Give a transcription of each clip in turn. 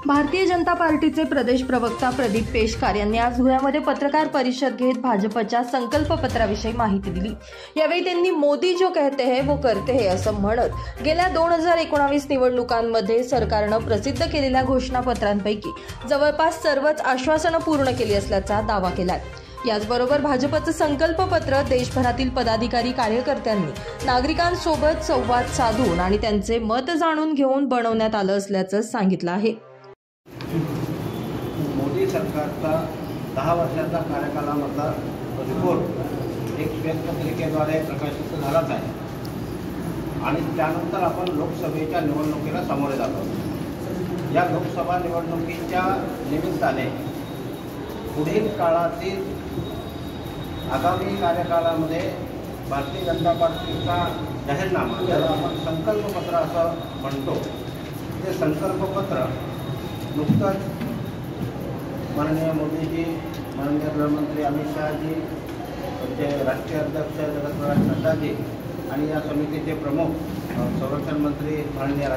भारतीय जनता पार्टीचे प्रदेश प्रवक्ता प्रदीप पेशकार यांनी आज धुळ्यामध्ये पत्रकार परिषद घेत भाजपच्या संकल्पपत्राविषयी माहिती दिली। यावेळी त्यांनी मोदी जो कहते हैं वो करते हैं असं म्हणत गेल्या 2019 निवडणुकांमध्ये सरकारनं प्रसिद्ध केलेल्या घोषणापत्रांपैकी जवळपास सर्वच आश्वासनं पूर्ण केली असल्याचा दावा केलाय। याचबरोबर भाजपचं संकल्पपत्र देशभरातील पदाधिकारी कार्यकर्त्यांनी नागरिकांसोबत संवाद साधून आणि त्यांचे मत जाणून घेऊन बनवण्यात आलं असल्याचं सांगितलं आहे। मोदी सरकारचा 10 वर्षाचा कार्यकालामधला रिपोर्ट एक श्वेतपत्रिकेद्वारे प्रकाशित झालाच आहे आणि त्यानंतर आपण लोकसभेच्या निवडणुकीला सामोरे जातो। या लोकसभा निवडणुकीच्या निमित्ताने पुढील काळातील आगामी कार्यकालामध्ये भारतीय जनता पार्टीचा जाहीरनामा, ज्याला आपण संकल्पपत्र असं म्हणतो, ते संकल्पपत्र नुकतंच माननीय मोदीजी, माननीय गृहमंत्री अमित शहाजी, त्यांचे राष्ट्रीय अध्यक्ष जगतप्रकाश नड्डाजी आणि या समितीचे प्रमुख संरक्षण मंत्री माननीय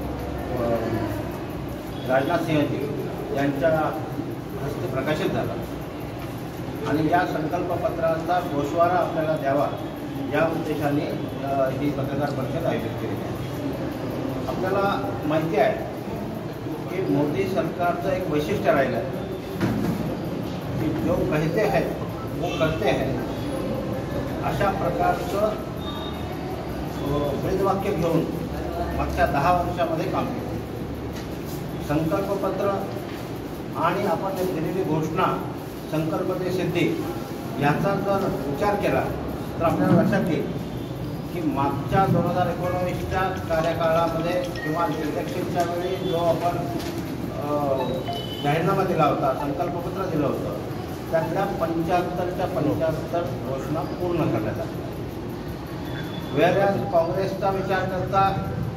राजनाथ सिंहजी यांच्या हस्ते प्रकाशित झाला आणि या संकल्पपत्राचा गोषवारा आपल्याला द्यावा या उद्देशाने ही पत्रकार परिषद आयोजित केली आहे। आपल्याला माहिती आहे की मोदी सरकारचं एक वैशिष्ट्य राहिलं आहे की जो कहते हैं वो करते हैं, अशा प्रकारचं ब्रीदवाक्य घेऊन मागच्या 10 वर्षामध्ये काम केलं। संकल्पपत्र आणि आपण दिलेली घोषणा संकल्प ते सिद्धी याचा जर विचार केला तर आपल्याला लक्षात येईल की मागच्या 2019च्या कार्यकाळामध्ये किंवा इलेक्शनच्या वेळी जो आपण जाहीरनामा दिला होता, संकल्पपत्र दिलं होतं, त्यातल्या 75च्या 75 घोषणा पूर्ण करण्यात आल्या। वेळेस काँग्रेसचा विचार करता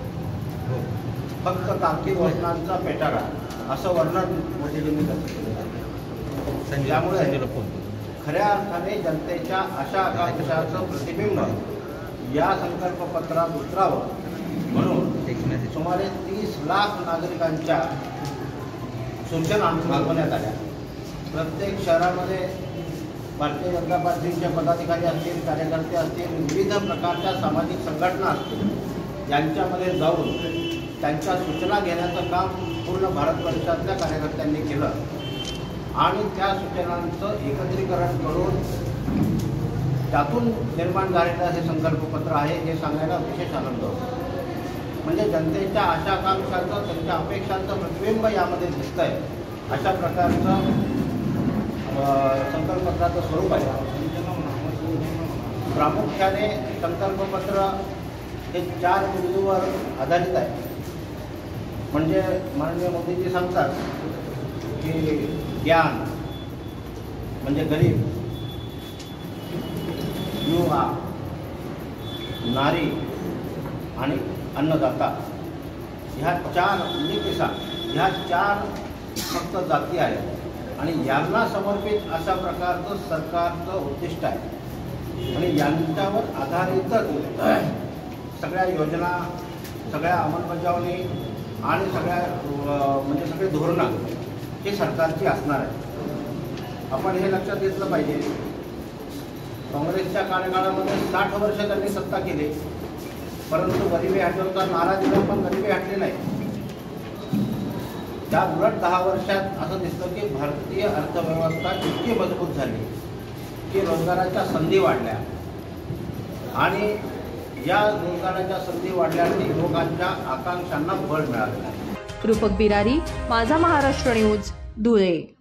फक्त तार्किक घोषणांचा पेटाळा असं वर्णन मोदीजींनी केलं आहे। त्यामुळे खऱ्या अर्थाने जनतेच्या आशा आकांक्षाचं प्रतिबिंब या संकल्पपत्रात उतरावं म्हणून सुमारे 30 लाख नागरिकांच्या सूचना मागवण्यात आल्या। प्रत्येक शहरामध्ये भारतीय जनता पार्टीचे पदाधिकारी असतील, कार्यकर्ते असतील, विविध प्रकारच्या सामाजिक संघटना असतील, यांच्यामध्ये जाऊन त्यांच्या सूचना घेण्याचं काम पूर्ण भारतवर्षातल्या कार्यकर्त्यांनी केलं आणि त्या सूचनांचं एकत्रीकरण करून त्यातून निर्माण झालेलं हे संकल्पपत्र आहे हे सांगायला विशेष आनंद होतो। म्हणजे जनतेच्या आशा आकांक्षांचं, त्यांच्या अपेक्षांचं प्रतिबिंब यामध्ये दिसतंय, अशा प्रकारचं संकल्पपत्राचं स्वरूप आहे। प्रामुख्याने संकल्पपत्र हे 4 बिंदूवर आधारित आहे। म्हणजे माननीय मोदीजी सांगतात की ज्ञान म्हणजे गरीब, युवा, नारी आणि अन्नदाता, ह्या 4 किसान, ह्या 4 फक्त जाती आहेत आणि यांना समर्पित अशा प्रकारचं सरकारचं उद्दिष्ट आहे आणि यांच्यावर आधारितच सगळ्या योजना, सगळ्या अंमलबजावणी आणि म्हणजे सगळे धोरणं ही सरकारची असणार आहे। आपण हे लक्षात घेतलं पाहिजे, काँग्रेसच्या कार्यकाळामध्ये 60 वर्ष त्यांनी सत्ता केली, परंतु गरिबी हटवता नारा दिला पण गरिबी हटली नाही। त्या उलट 10 वर्षात असं दिसतं की भारतीय अर्थव्यवस्था इतकी मजबूत झाली की रोजगाराच्या संधी वाढल्या आणि या रोजगाराच्या संधी वाढल्याने लोकांच्या आकांक्षांना बळ मिळालं। रूपक बिरारी, माझा महाराष्ट्र न्यूज, धुळे।